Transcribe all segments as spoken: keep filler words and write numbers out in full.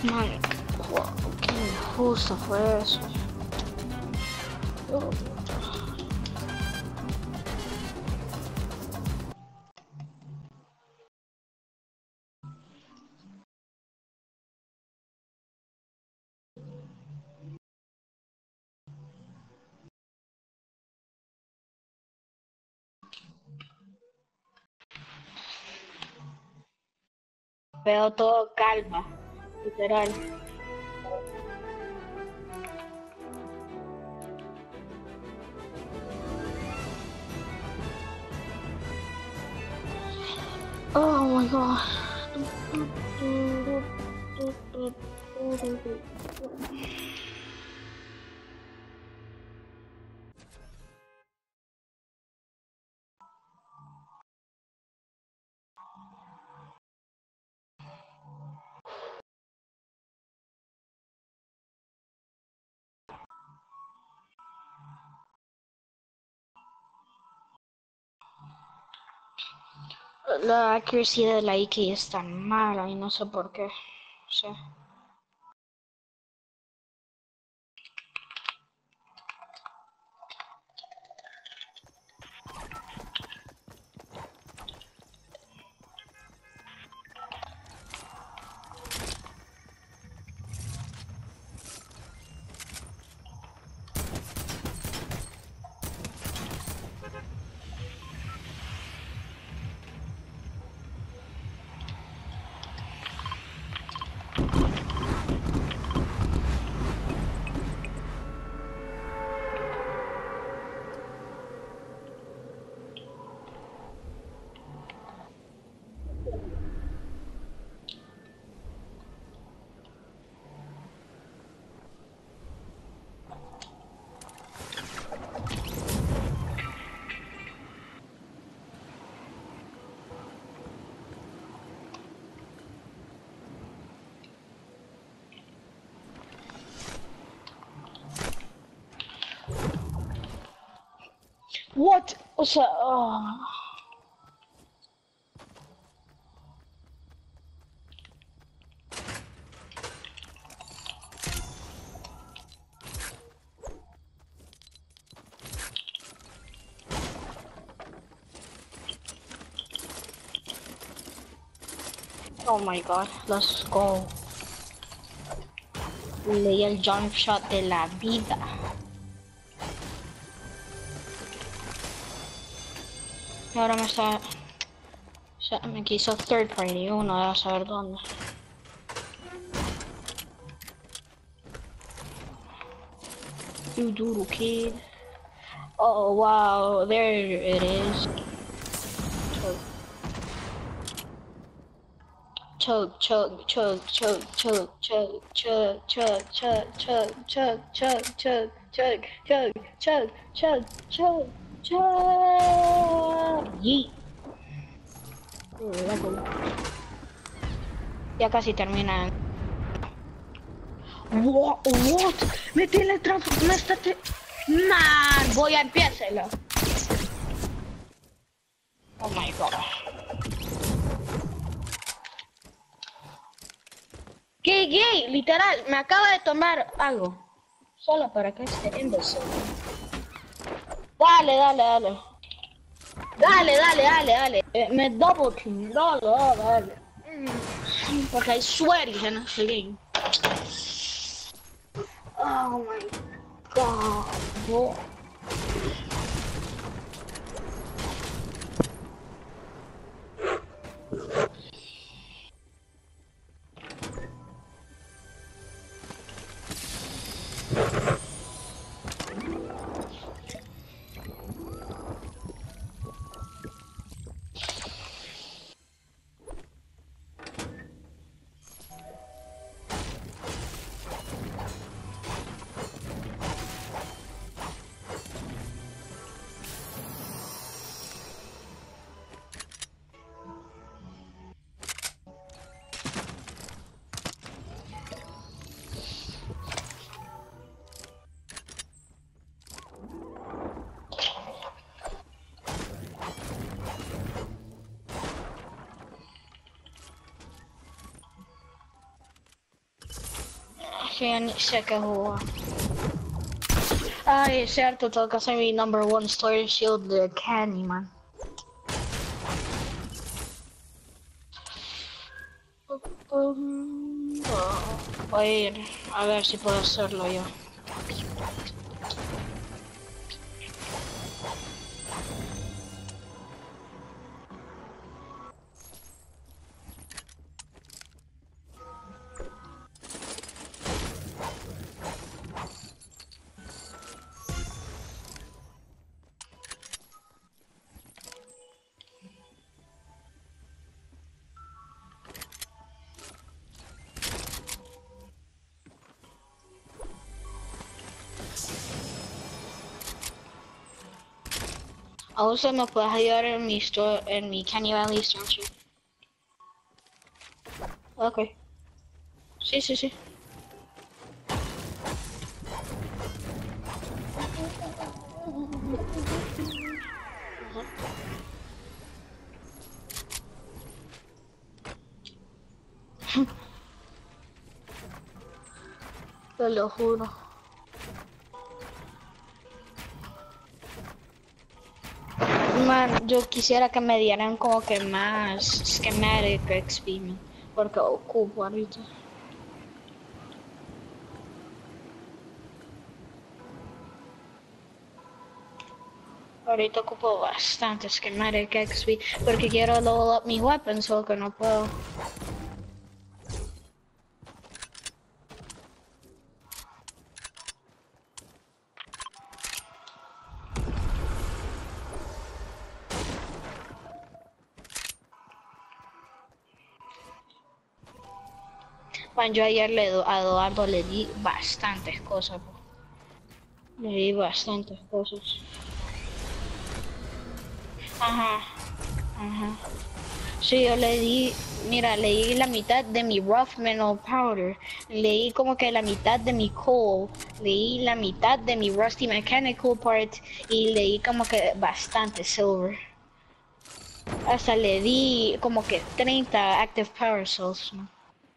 Man, wow, qué injusto fue eso. Oh. Veo todo calma, literal. Oh my god. La accuracy de la I K es tan mala y no sé por qué. O sea. What? O sea, oh. Oh my god, let's go. Leí el jump shot de la vida. Y ahora me está... O sea, me quiso third party, uno de a saber dónde. You doodle kid. Oh wow, there it is. Chug, chug, chug, chug, chug, chug, chug, chug, chug, chug, chug, chug, chug, chug, chug, chug, chug, chug, chug. Yeet. Ya casi termina. What? What? Me teletransporté. Me está te... Man, voy a empezarlo. Oh my god. ¿Qué gay? Literal, me acaba de tomar algo. Solo para que esté imbécil. Dale, dale, dale. Dale, dale, dale, dale. Eh, me double team. Dale, dale, dale. Mm, porque I swear he's in the game. Oh my god. Bro. que ya ni sé qué jugar. Ay, es cierto, tengo que hacer mi number one story shield de Candy, man. Um, oh, voy a ir a ver si puedo hacerlo yo. Aún se me puede ayudar en mi store, en mi Candy Valley store. Okay. Sí, sí, sí. Te lo juro. Man, yo quisiera que me dieran como que más schematic X P, man, porque ocupo ahorita. Ahorita ocupo bastante schematic X P porque quiero level up mi weapon, solo que no puedo. Man, yo ayer le do, a Eduardo le di bastantes cosas, bro. Le di bastantes cosas. Ajá, ajá. Sí, yo le di, mira, le di la mitad de mi rough metal powder, le di como que la mitad de mi coal, le di la mitad de mi rusty mechanical part y le di como que bastante silver. Hasta le di como que treinta active power cells, ¿no?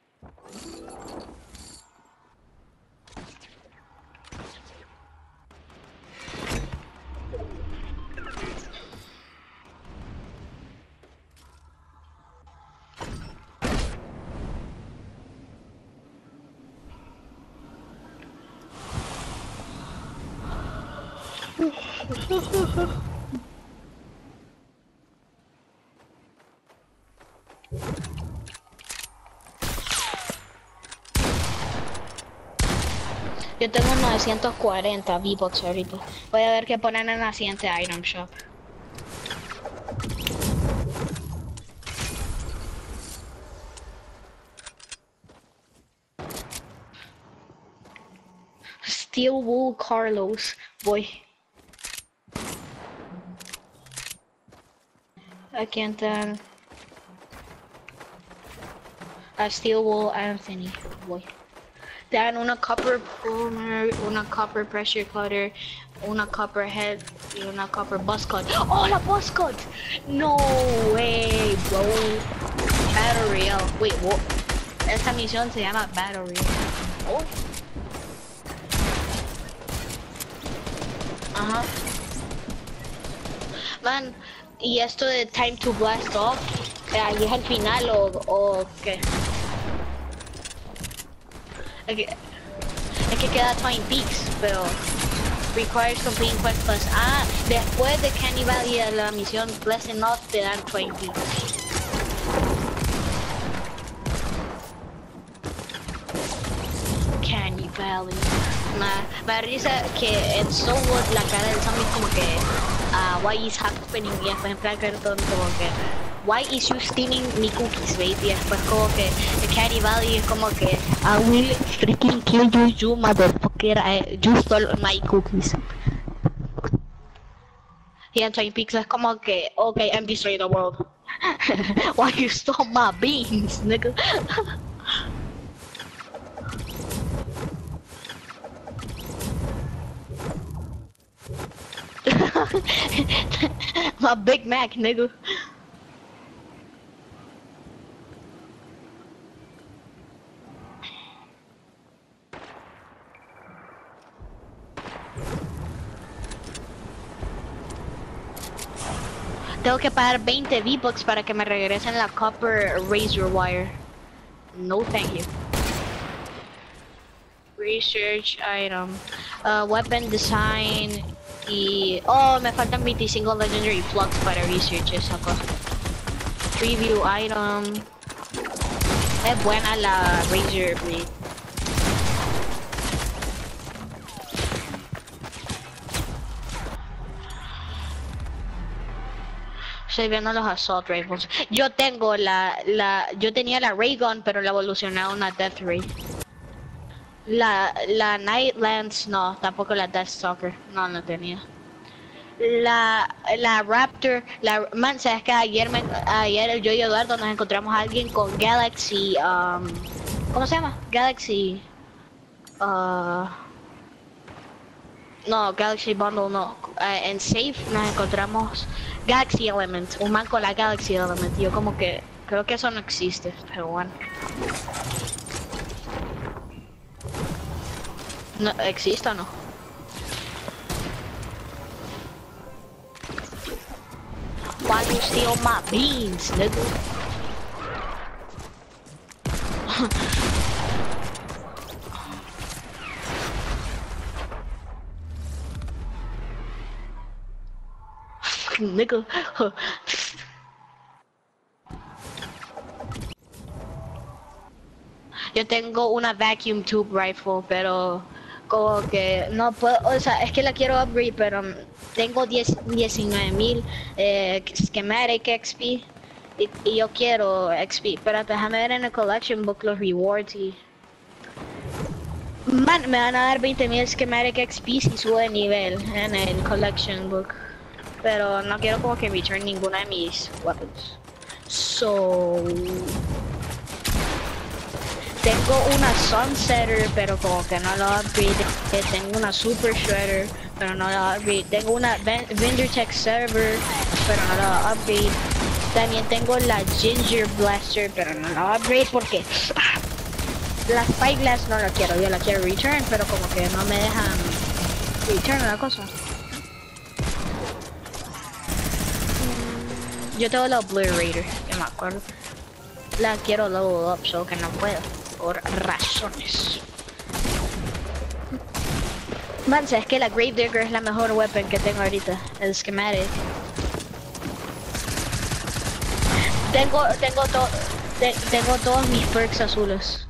Yo tengo novecientos cuarenta V-Bucks ahorita. Voy a ver qué ponen en la siguiente item shop. Steel Wool Carlos, voy. Aquí entran a Steel Wool Anthony, voy. Te dan una copper plumber, una copper pressure cutter, una copper head y una copper buzz cut. ¡Oh, la buzz cut! No way, bro. Battle Royale. Wait, what? Esta misión se llama Battle Royale. Oh. Ajá. Man, ¿y esto de Time to Blast Off? ¿Ahí es el final o, o qué? Es que, es que queda Twin Peaks, pero requires completing quest plus. Ah, después de Candy Valley de la misión Blessing Off te dan Twin Peaks. Candy Valley. Me, me da risa que en Soulwood la cara del zombie es como que uh, why is happening y después en plan cartón como que why is you stealing me cookies, baby? Y después como que the Candy Valley es como que I will freaking kill you, you motherfucker, I, you stole my cookies. Y en Twin Peaks es como que okay, I'm destroying the world. Why you stole my beans, nigga? My Big Mac, nigga. tengo que pagar veinte V-Bucks para que me regresen la Copper Razor Wire. No, thank you. Research item. Uh, weapon design. Y... Oh, me faltan veinticinco Legendary Plugs para research esa cosa. Preview item. Es buena la Razor Blade. Estoy viendo los Assault Rifles. Yo tengo la, la, yo tenía la Ray Gun, pero la evolucioné a una Death Ray. La, la Night Lance, no, tampoco la Death Stalker, no, no tenía. La, la Raptor, la, man, sabes que ayer, me, ayer yo y Eduardo nos encontramos a alguien con Galaxy, um, ¿cómo se llama? Galaxy, uh, no, Galaxy Bundle no, uh, en Safe nos encontramos Galaxy Element, un man con la Galaxy Element, yo como que, creo que eso no existe, pero bueno. No, ¿existe o no? Why you steal my beans, nigga? Nigga. Yo tengo una vacuum tube rifle, pero como que no puedo, o sea, es que la quiero upgrade, pero tengo diecinueve mil eh, schematic X P y, y yo quiero X P, pero déjame ver en el collection book los rewards y... Man, me van a dar veinte mil schematic X P si subo de nivel en el collection book, pero no quiero como que return ninguna de mis weapons. So... Tengo una Sunsetter, pero como que no la upgrade. Tengo una Super Shredder, pero no la upgrade. Tengo una Vindertech Server, pero no la upgrade. También tengo la Ginger Blaster, pero no la upgrade porque la Spyglass no la quiero. Yo la quiero return, pero como que no me dejan return la cosa. Yo tengo la Obliterator, que me acuerdo. La quiero level up, solo que no puedo. Por razones. Man, sabes que la Gravedigger es la mejor weapon que tengo ahorita. El schematic. Tengo, tengo todo, te, tengo todos mis perks azules.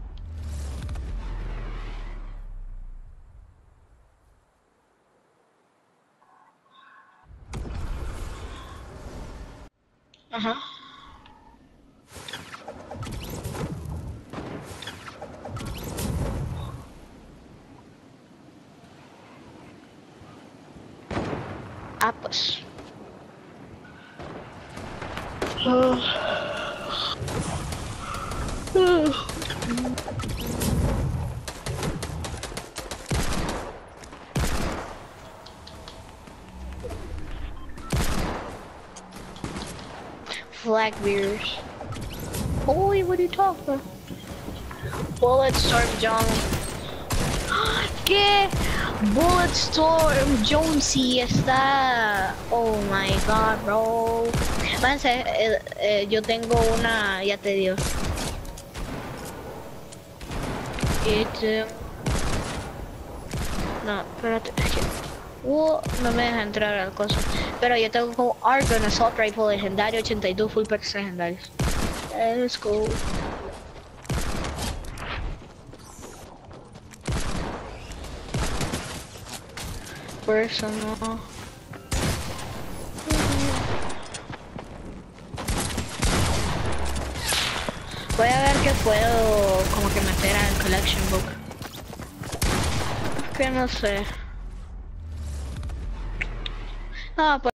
Ajá. Ah, pues. Uh. Uh. Flag beers. Boy, what are you talking about? Bulletstorm John. ¿Qué? Bulletstorm Jonesy está... Oh my god, bro. Man, eh, eh, yo tengo una... Ya te digo. It, no, espérate. Uh, no me deja entrar al coso. Pero yo tengo como Argon Assault Rifle legendario, ochenta y dos full packs legendarios. Let's go. Personal. Voy a ver qué puedo como que meter al collection book. Que no sé. No, pues